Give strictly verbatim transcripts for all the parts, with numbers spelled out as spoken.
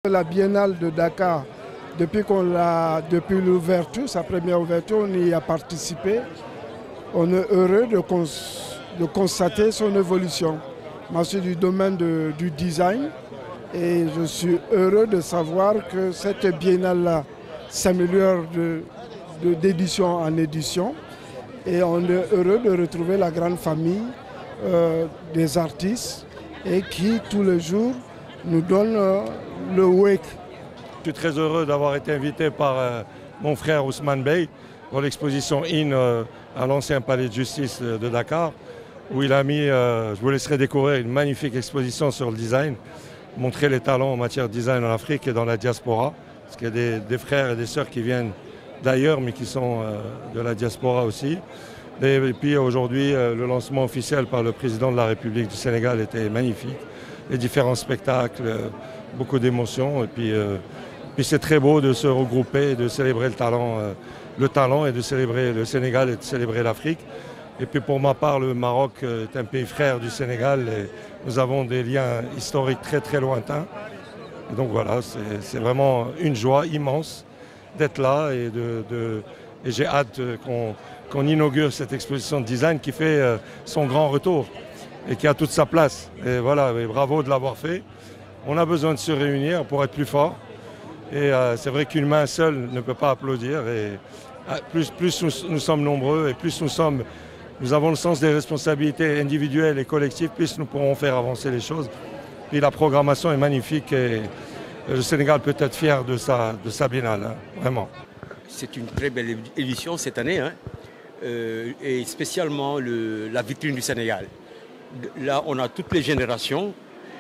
La Biennale de Dakar, depuis qu'on l'a, depuis l'ouverture, sa première ouverture, on y a participé. On est heureux de, cons, de constater son évolution. Moi, je suis du domaine de, du design et je suis heureux de savoir que cette biennale-là s'améliore de, de, d'édition en édition. Et on est heureux de retrouver la grande famille euh, des artistes et qui, tous les jours, nous donne euh, le wake. Je suis très heureux d'avoir été invité par euh, mon frère Ousmane Bey pour l'exposition In euh, à l'ancien palais de justice de, de Dakar, où il a mis, euh, je vous laisserai découvrir une magnifique exposition sur le design, montrer les talents en matière de design en Afrique et dans la diaspora, parce qu'il y a des, des frères et des sœurs qui viennent d'ailleurs, mais qui sont euh, de la diaspora aussi. Et, et puis aujourd'hui, euh, le lancement officiel par le président de la République du Sénégal était magnifique. Les différents spectacles, euh, beaucoup d'émotions. Et puis, euh, puis c'est très beau de se regrouper et de célébrer le talent, euh, le talent et de célébrer le Sénégal et de célébrer l'Afrique. Et puis pour ma part, le Maroc est un pays frère du Sénégal et nous avons des liens historiques très très lointains. Et donc voilà, c'est vraiment une joie immense d'être là et, de, de, et j'ai hâte qu'on qu'on inaugure cette exposition de design qui fait euh, son grand retour et qui a toute sa place. Et voilà, et bravo de l'avoir fait. On a besoin de se réunir pour être plus fort. Et euh, c'est vrai qu'une main seule ne peut pas applaudir. Et euh, plus, plus nous, nous sommes nombreux et plus nous, sommes, nous avons le sens des responsabilités individuelles et collectives, plus nous pourrons faire avancer les choses. Et la programmation est magnifique et le Sénégal peut être fier de sa, de sa biennale, hein, vraiment. C'est une très belle édition cette année, hein, euh, et spécialement le, la vitrine du Sénégal. Là, on a toutes les générations.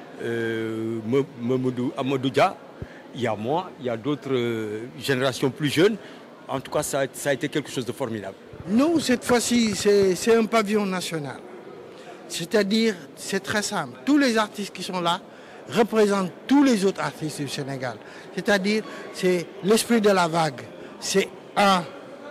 Euh, Mamadou Amadou Dia, il y a moi, il y a d'autres euh, générations plus jeunes. En tout cas, ça a, ça a été quelque chose de formidable. Nous, cette fois-ci, c'est un pavillon national. C'est-à-dire, c'est très simple. Tous les artistes qui sont là représentent tous les autres artistes du Sénégal. C'est-à-dire, c'est l'esprit de la vague. C'est un,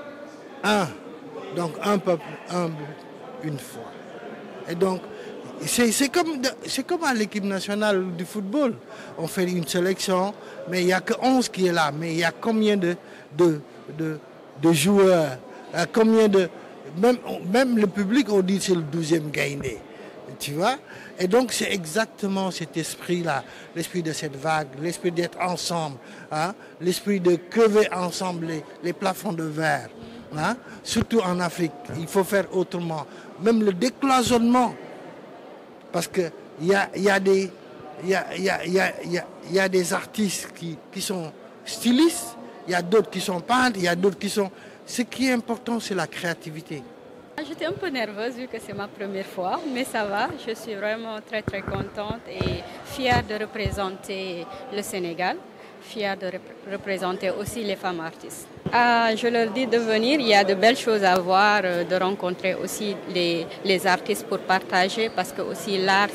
un. Donc, un peuple, un, une foi. Et donc, c'est comme, comme à l'équipe nationale du football. On fait une sélection, mais il n'y a que onze qui est là. Mais il y a combien de, de, de, de joueurs, combien de... Même, même le public, on dit c'est le douzième Gaïndé. Tu vois? Et donc c'est exactement cet esprit-là, l'esprit de cette vague, l'esprit d'être ensemble, hein? L'esprit de crever ensemble les, les plafonds de verre. Hein? Surtout en Afrique, il faut faire autrement. Même le décloisonnement, parce qu'il y a, y, a y, a, y, a, y, a, y a des artistes qui, qui sont stylistes, il y a d'autres qui sont peintres, il y a d'autres qui sont... Ce qui est important, c'est la créativité. J'étais un peu nerveuse vu que c'est ma première fois, mais ça va. Je suis vraiment très très contente et fière de représenter le Sénégal, fière de rep représenter aussi les femmes artistes. Ah, je leur dis de venir, il y a de belles choses à voir, de rencontrer aussi les, les artistes pour partager, parce que aussi l'art,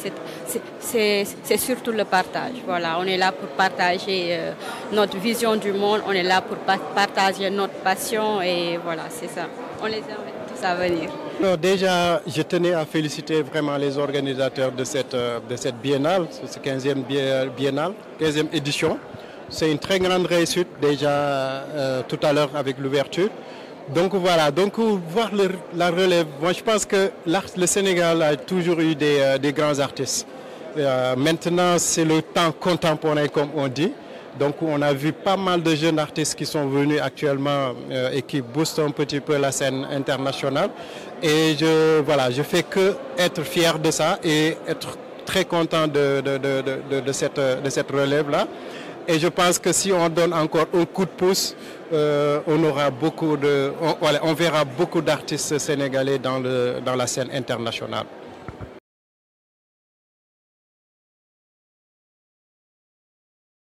c'est surtout le partage. Voilà, on est là pour partager euh, notre vision du monde, on est là pour pa partager notre passion et voilà, c'est ça. On les invite tous à venir. Non, déjà, je tenais à féliciter vraiment les organisateurs de cette, de cette biennale, cette quinzième biennale, quinzième édition. C'est une très grande réussite déjà euh, tout à l'heure avec l'ouverture. Donc voilà, donc voir le, la relève, moi je pense que le Sénégal a toujours eu des, euh, des grands artistes. Euh, maintenant c'est le temps contemporain comme on dit. Donc on a vu pas mal de jeunes artistes qui sont venus actuellement euh, et qui boostent un petit peu la scène internationale. Et je voilà, je fais que être fier de ça et être très content de, de, de, de, de cette, de cette relève-là. Et je pense que si on donne encore un coup de pouce, euh, on aura beaucoup de, on, voilà, on verra beaucoup d'artistes sénégalais dans, le, dans la scène internationale.